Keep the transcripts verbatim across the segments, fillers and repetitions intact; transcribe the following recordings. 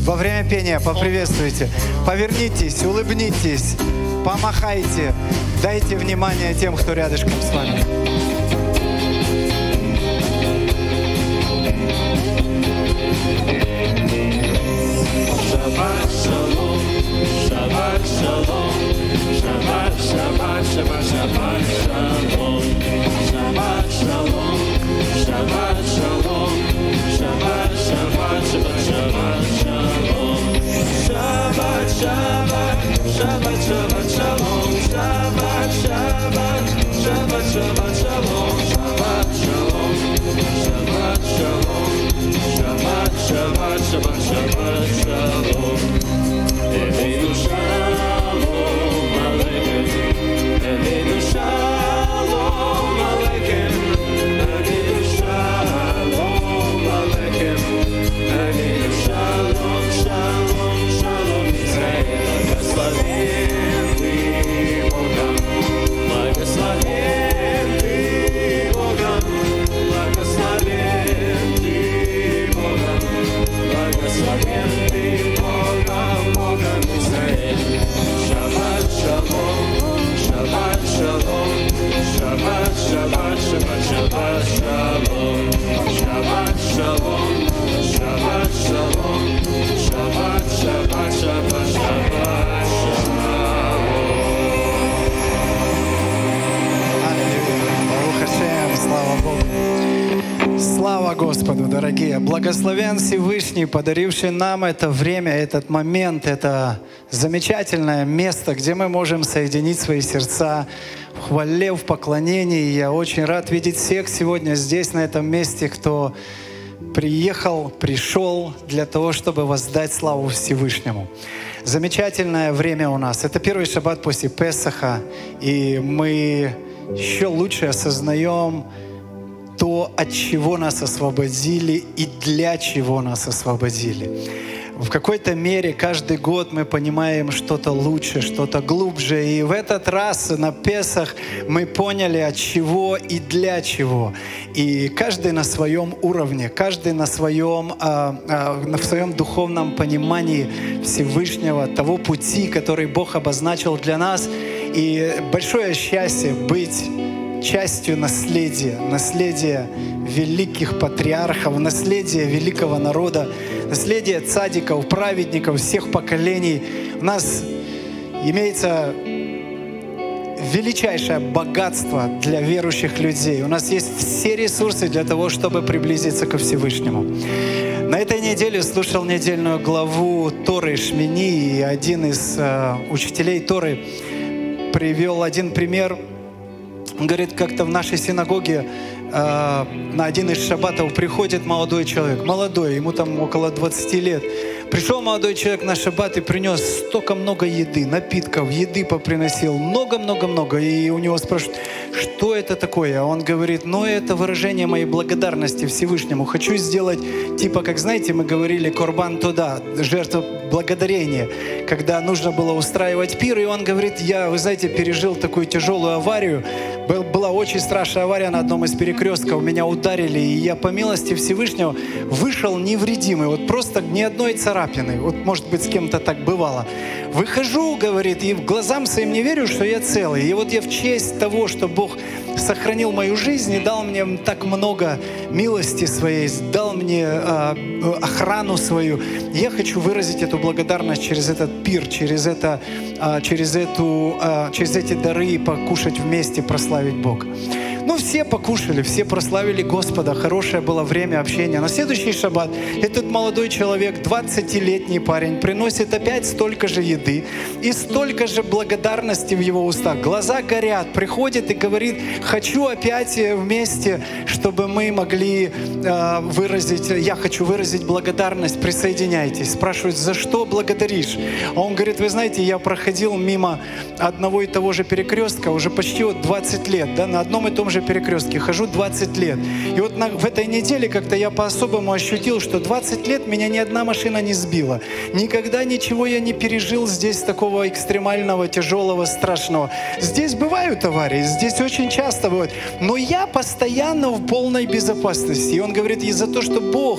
Во время пения поприветствуйте. Повернитесь, улыбнитесь, помахайте. Дайте внимание тем, кто рядышком с вами. Shabbat shalom, Shabbat shalom, Shabbat, Shabbat, Shabbat, Shabbat shalom, Shabbat shalom, Shabbat shalom, Shabbat, Shabbat, Shabbat, Shabbat shalom, Shabbat, Shabbat, Shabbat, Shabbat shalom, Shabbat, Shabbat, Shabbat, Shabbat shalom, Shabbat shalom, Shabbat shalom, Shabbat, Shabbat, Shabbat, Shabbat shalom. Eloheinu shalom aleichem, Eloheinu shalom aleichem, Eloheinu shalom aleichem, Eloheinu shalom, shalom, shalom Yisrael. Благословен Ты Богом, благословен Ты Богом, благословен Ты Богом, благословен Ты Богом, Богом Израиль. Шаббат шалом, Шаббат шалом, Шаббат, Шаббат, Шаббат, Шаббат шалом, Шаббат шалом, Шаббат шалом, Шаббат, Шаббат, Шаббат, Шаббат шалом. Аллилуйя. Барух Ашем, слава Богу. Слава Господу, дорогие! Благословен Всевышний, подаривший нам это время, этот момент, это замечательное место, где мы можем соединить свои сердца в хвале, в поклонении. Я очень рад видеть всех сегодня здесь, на этом месте, кто приехал, пришел для того, чтобы воздать славу Всевышнему. Замечательное время у нас. Это первый шаббат после Песаха, и мы еще лучше осознаем то, от чего нас освободили и для чего нас освободили. В какой-то мере каждый год мы понимаем что-то лучше, что-то глубже. И в этот раз на Песах мы поняли, от чего и для чего. И каждый на своем уровне, каждый на своем, а, а, на своем духовном понимании Всевышнего, того пути, который Бог обозначил для нас. И большое счастье быть частью наследия, наследия великих патриархов, наследия великого народа, наследия цадиков, праведников всех поколений. У нас имеется величайшее богатство для верующих людей. У нас есть все ресурсы для того, чтобы приблизиться ко Всевышнему. На этой неделе слушал недельную главу Торы Шмини, и один из э, учителей Торы привел один пример. Он говорит, как-то в нашей синагоге э, на один из шаббатов приходит молодой человек, молодой, ему там около двадцати лет. Пришел молодой человек на шаббат и принес столько много еды, напитков, еды поприносил, много-много-много. И у него спрашивают, что это такое? А он говорит, ну это выражение моей благодарности Всевышнему. Хочу сделать, типа, как знаете, мы говорили, корбан туда, жертва благодарения, когда нужно было устраивать пир. И он говорит, я, вы знаете, пережил такую тяжелую аварию. Был, была очень страшная авария на одном из перекрестков. Меня ударили, и я по милости Всевышнего вышел невредимый. Вот просто ни одной царапины. Вот, может быть, с кем-то так бывало. Выхожу, говорит, и глазам своим не верю, что я целый. И вот я в честь того, что Бог сохранил мою жизнь и дал мне так много милости своей, дал мне э, охрану свою, я хочу выразить эту благодарность через этот пир, через, это, э, через, эту, э, через эти дары и покушать вместе, прославить Бога. Ну, все покушали, все прославили Господа. Хорошее было время общения. На следующий шаббат этот молодой человек, двадцатилетний парень, приносит опять столько же еды и столько же благодарности в его устах. Глаза горят, приходит и говорит, хочу опять вместе, чтобы мы могли э, выразить, я хочу выразить благодарность, присоединяйтесь. Спрашивают, за что благодаришь? А он говорит, вы знаете, я проходил мимо одного и того же перекрестка уже почти вот двадцать лет, да, на одном и том же перекрестке хожу двадцать лет. И вот на, в этой неделе как-то я по-особому ощутил, что двадцать лет меня ни одна машина не сбила. Никогда ничего я не пережил здесь такого экстремального, тяжелого, страшного. Здесь бывают аварии, здесь очень часто бывают. Но я постоянно в полной безопасности. И он говорит, и за то, что Бог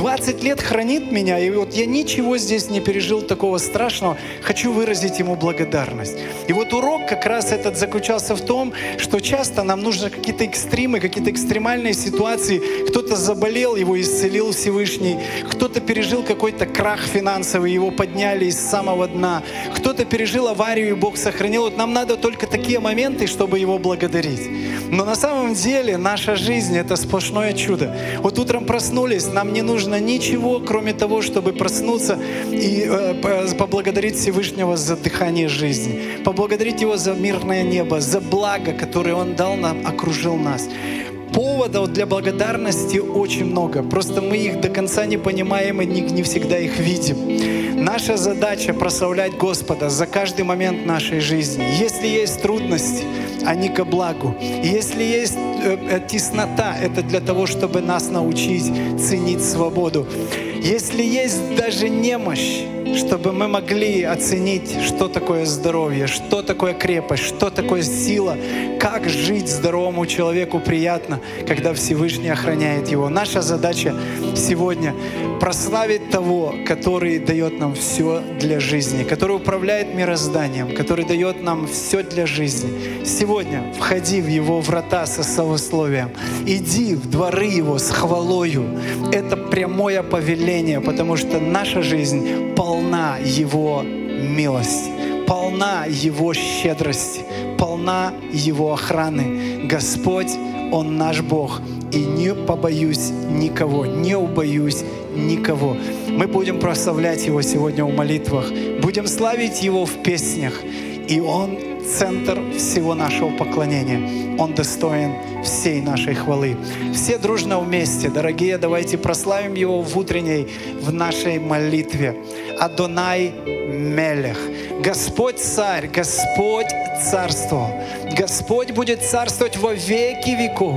двадцать лет хранит меня, и вот я ничего здесь не пережил такого страшного. Хочу выразить Ему благодарность. И вот урок как раз этот заключался в том, что часто нам нужны какие-то экстримы, какие-то экстремальные ситуации. Кто-то заболел, его исцелил Всевышний. Кто-то пережил какой-то крах финансовый, его подняли из самого дна. Кто-то пережил аварию, и Бог сохранил. Вот нам надо только такие моменты, чтобы Его благодарить. Но на самом деле наша жизнь — это сплошное чудо. Вот утром проснулись, нам не нужно ничего, кроме того, чтобы проснуться и э, поблагодарить Всевышнего за дыхание жизни, поблагодарить Его за мирное небо, за благо, которое Он дал нам, окружил нас. Поводов для благодарности очень много. Просто мы их до конца не понимаем и не, не всегда их видим. Наша задача — прославлять Господа за каждый момент нашей жизни. Если есть трудности, они ко благу. Если есть э, теснота, это для того, чтобы нас научить ценить свободу. Если есть даже немощь, чтобы мы могли оценить, что такое здоровье, что такое крепость, что такое сила, как жить здоровому человеку приятно, когда Всевышний охраняет его. Наша задача сегодня — прославить того, который дает нам все для жизни, который управляет мирозданием, который дает нам все для жизни. Сегодня входи в Его врата со славословием, иди в дворы Его с хвалою. Это прямое повеление, потому что наша жизнь полна Его милости, полна Его щедрости, полна Его охраны. Господь, Он наш Бог, и не побоюсь никого, не убоюсь никого. Мы будем прославлять Его сегодня в молитвах, будем славить Его в песнях, и Он центр всего нашего поклонения. Он достоин всей нашей хвалы. Все дружно вместе, дорогие, давайте прославим Его в утренней, в нашей молитве. Адонай Мелех. Господь Царь, Господь царствовал. Господь будет царствовать во веки веков.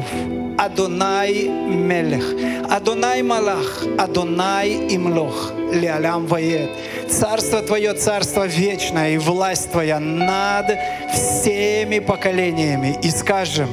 Адонай Мелех. Адонай Малах. Адонай Имлох. Леалям Ваед. Царство Твое, царство вечное, и власть Твоя над всеми поколениями. И скажем: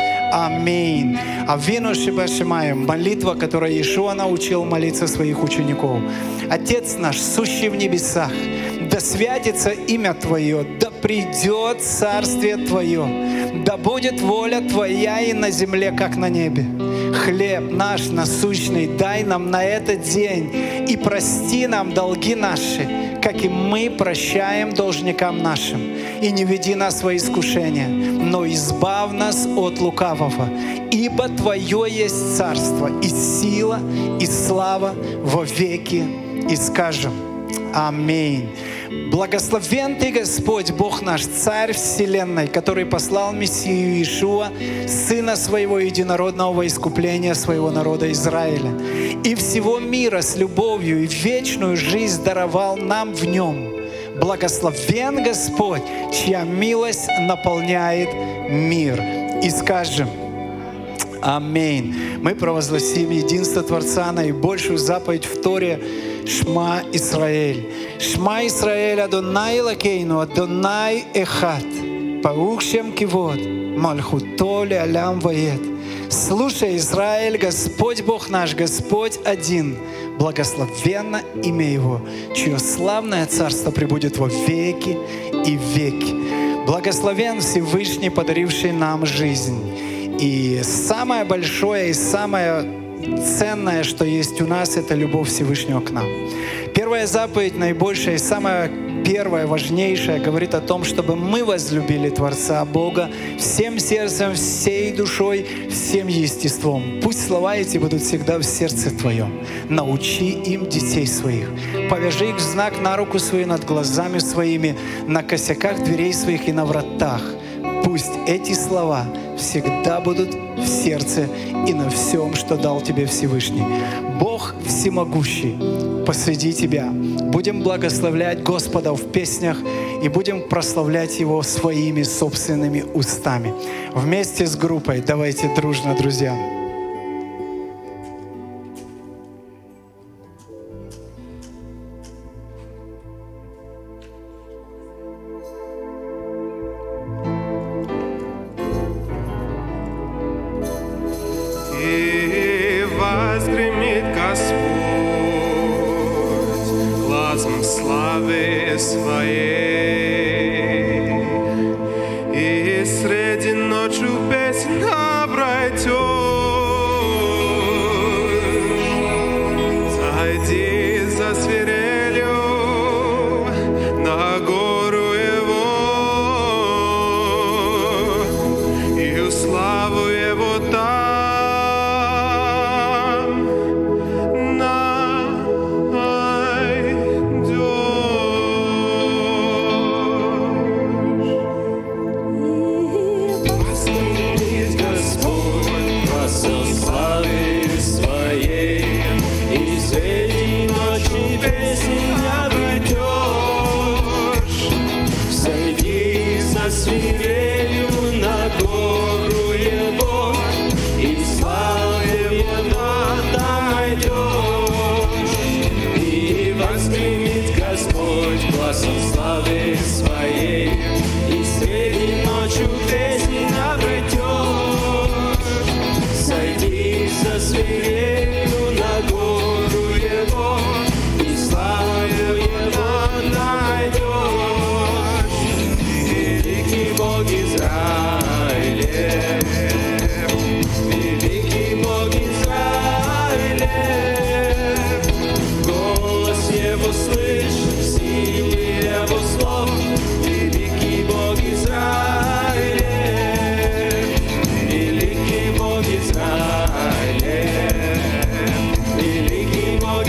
Аминь. Авину Шебашимаем. Молитва, которой Иешуа научил молиться своих учеников. Отец наш, сущий в небесах, да святится имя Твое, да придет царствие Твое, да будет воля Твоя и на земле, как на небе. Хлеб наш насущный дай нам на этот день, и прости нам долги наши, как и мы прощаем должникам нашим. И не веди нас во искушение, но избавь нас от лукавого. Ибо Твое есть царство, и сила, и слава во веки. И скажем: Аминь. Благословен Ты, Господь, Бог наш, Царь Вселенной, который послал Мессию Иешуа, Сына Своего Единородного во искупление Своего народа Израиля, и всего мира с любовью и вечную жизнь даровал нам в Нем. Благословен Господь, чья милость наполняет мир. И скажем: Аминь. Мы провозгласим единство Творца, наибольшую заповедь в Торе: Шма Исраэль. Шма Исраэль, Адонай Элокейну, Адонай Эхад. Барух Шем Кивод, Мальхуто Леалям Ваед. Слушай, Израиль, Господь Бог наш, Господь один. Благословенно имя Его, чье славное царство пребудет во веки и веки. Благословен Всевышний, подаривший нам жизнь. И самое большое и самое ценное, что есть у нас, это любовь Всевышнего к нам. Первая заповедь, наибольшая и самая первая, важнейшая, говорит о том, чтобы мы возлюбили Творца Бога всем сердцем, всей душой, всем естеством. Пусть слова эти будут всегда в сердце Твоем. Научи им детей своих. Повяжи их в знак на руку свою, над глазами своими, на косяках дверей своих и на вратах. Пусть эти слова всегда будут в сердце и на всем, что дал тебе Всевышний. Бог всемогущий, посреди тебя. Будем благословлять Господа в песнях и будем прославлять Его своими собственными устами. Вместе с группой давайте дружно, друзья. И возгремит Господь. глазом славы своей. И среди ночи песнь обратишь. Зайди за свирелью на гору его, и славу его там найдешь. Восстановись, Господь, посол славы своей, и среди ночи песнь обретешь. Сойди со свирелью на гору его, и славу его там найдешь. И возгремит Господь гласом славы своей, и среди ночи песнь обретешь. Сойди со свирелью на гору его, и славу его найдешь. Великий Бог Израилев, великий Бог Израилев, голос его слышь, силы его слов. Великий Бог Израилев, великий Бог Израилев, великий Бог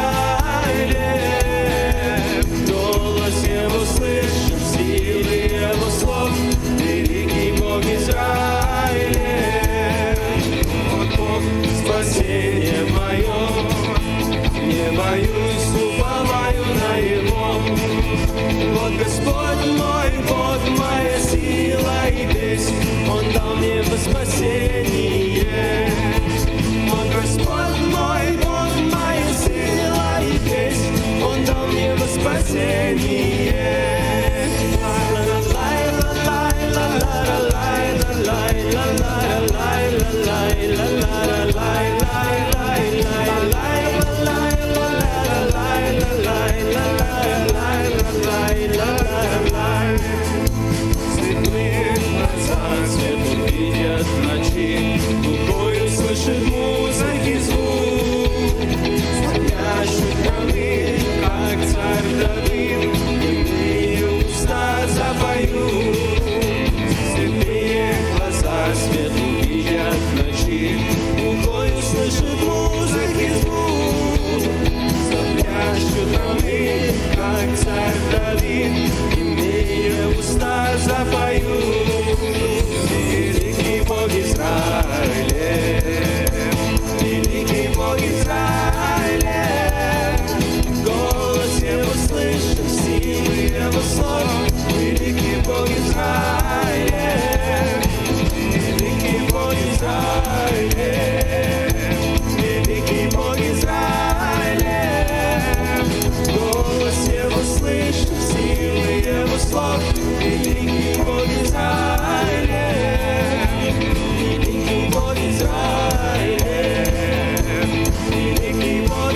Израилев, голос его слышим, силы его слов. Великий Бог Израилев, вот Бог спасение мое, не боюсь, уповаю на Его. Вот Господь мой, Бог моя сила и песнь, Он дал мне во спасение. Вот Господь мой, Бог моя сила и песнь, Он дал мне во спасение. Светлые глаза свет увидят в ночи, глухою слышит музыки звук. Стоящий храмы, как царь Давид, иные уста запоют. Светлые глаза свет увидят в ночи, глухою слышит музыки звук. Стоящий храмы, как царь Давид, иные уста запоют. Великий Бог Израилев, великий Бог Израилев, голос его слышим, силы его слов. Великий Бог Израилев, великий Бог Израилев, великий Бог Израилев, голос его слышим, силы его слов. Великий Бог Израилев, великий Бог Израилев, великий Бог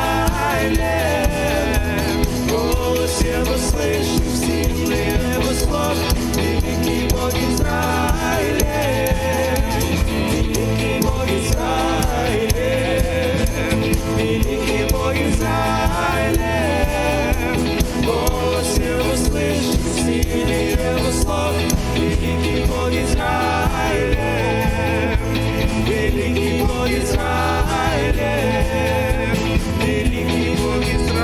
Израилев, голос его слышим, силы его слов. Великий Бог Израилев, великий Бог Израилев, великий Бог Израилев, голос его слышим, силы его слов. Великий Бог Израилев, великий Бог Израилев, великий Бог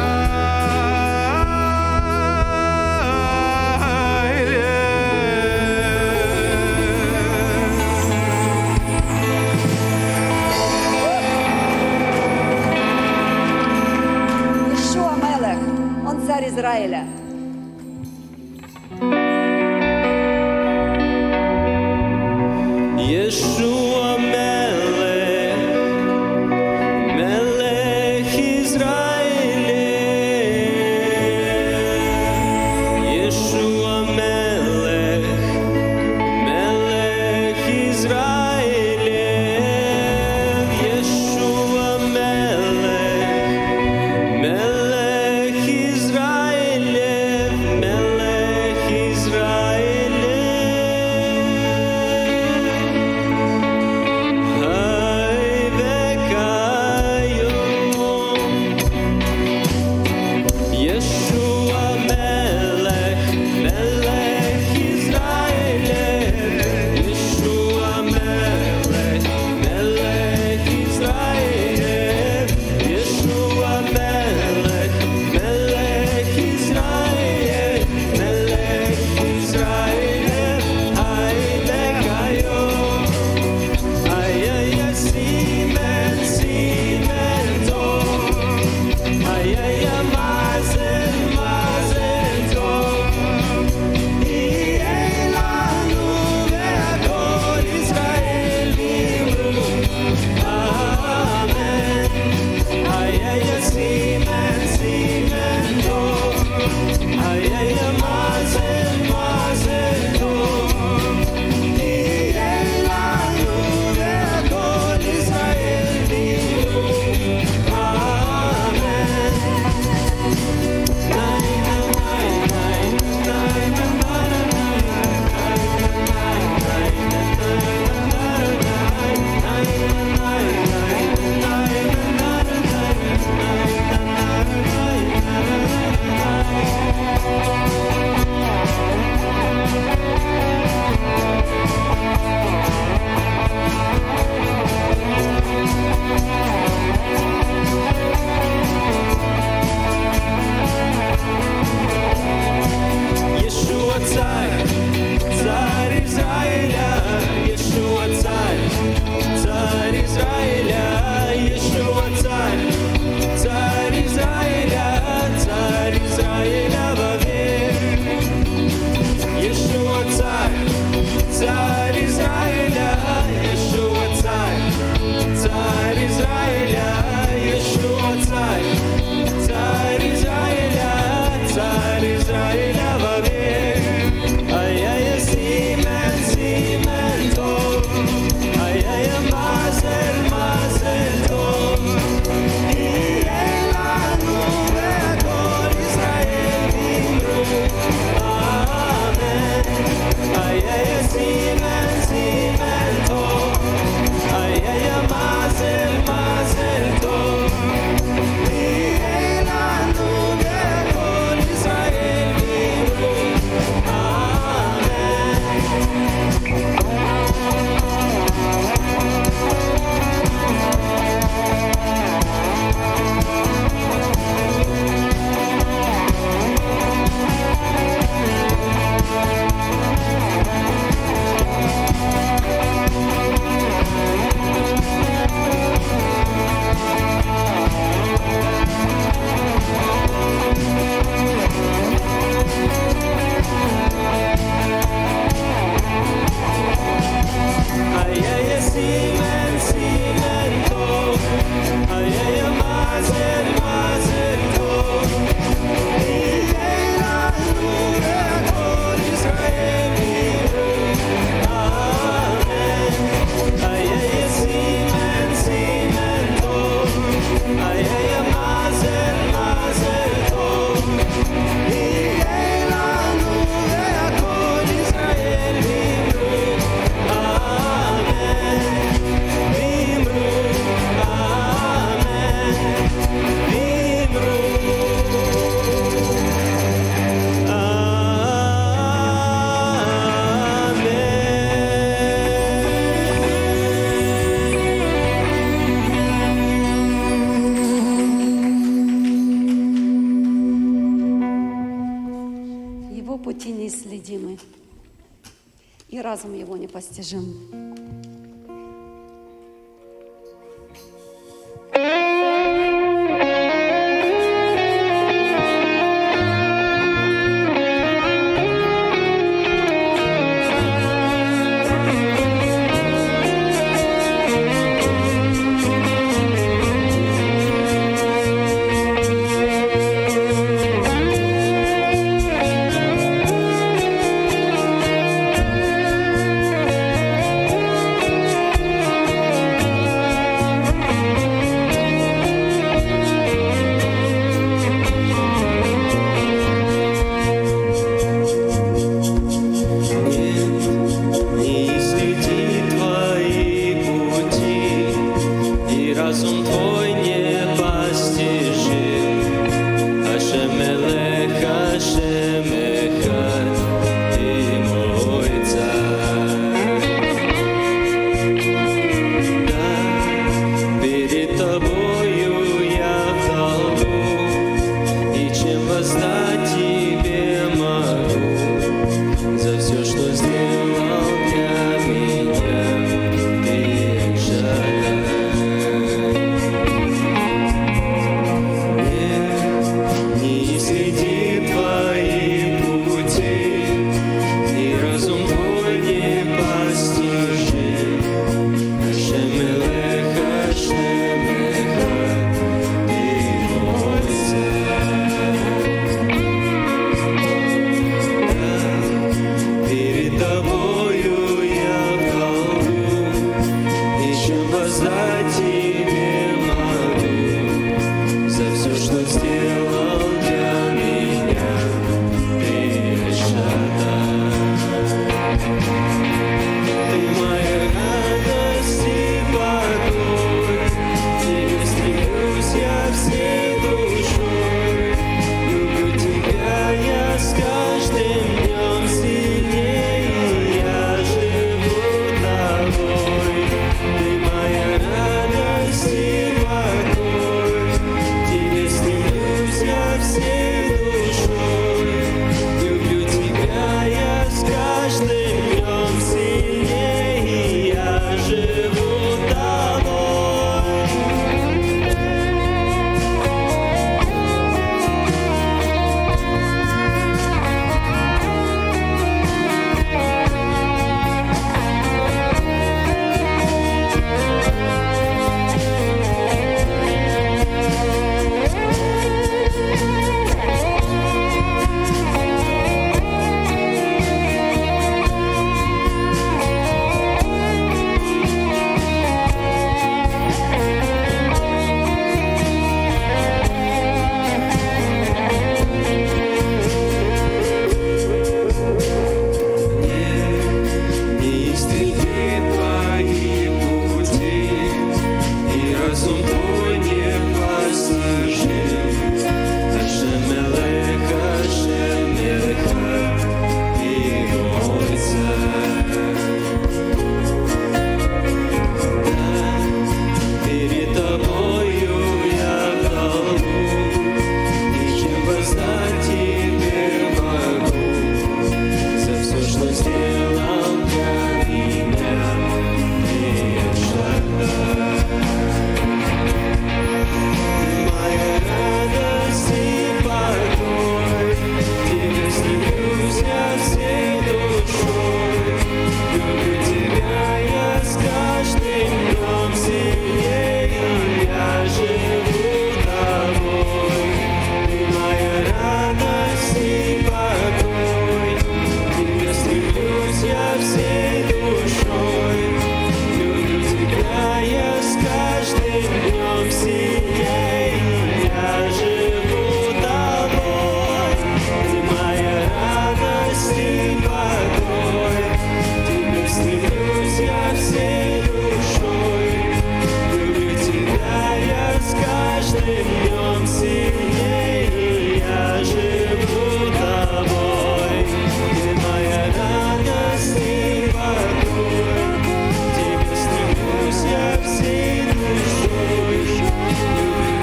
Израилев. Йешуа Мелех, Он царь Израиля. Yeshua Melech, Melech Israeleh. Yeshua Melech, Melech Israeleh. Yeshua Melech, Melech пути неисследимы, и разум Его непостижим.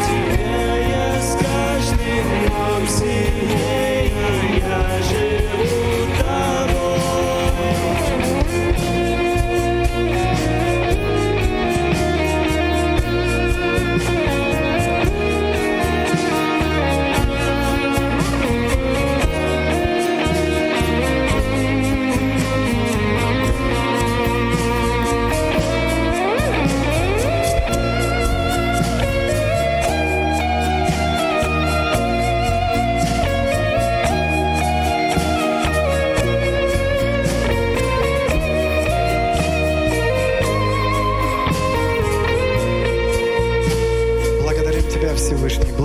Сильнее я живу.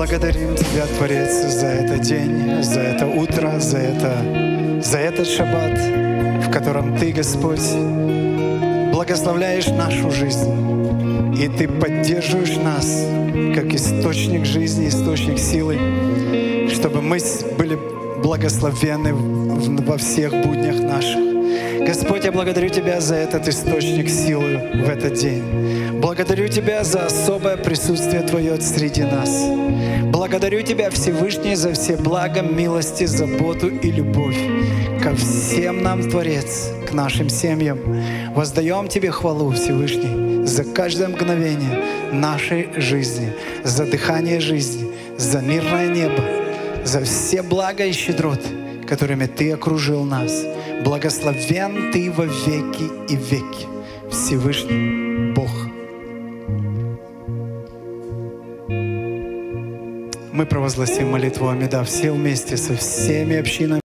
благодарим Тебя, Творец, за этот день, за это утро, за, это, за этот шаббат, в котором Ты, Господь, благословляешь нашу жизнь. И Ты поддерживаешь нас, как источник жизни, источник силы, чтобы мы были благословенны во всех буднях наших. Господь, я благодарю Тебя за этот источник силы в этот день. Благодарю Тебя за особое присутствие Твое среди нас. Благодарю Тебя, Всевышний, за все блага, милости, заботу и любовь ко всем нам, Творец, к нашим семьям. Воздаем Тебе хвалу, Всевышний, за каждое мгновение нашей жизни, за дыхание жизни, за мирное небо, за все блага и щедроты, которыми Ты окружил нас. Благословен Ты во веки и веки, Всевышний Бог. Мы провозгласим молитву Амида все вместе со всеми общинами.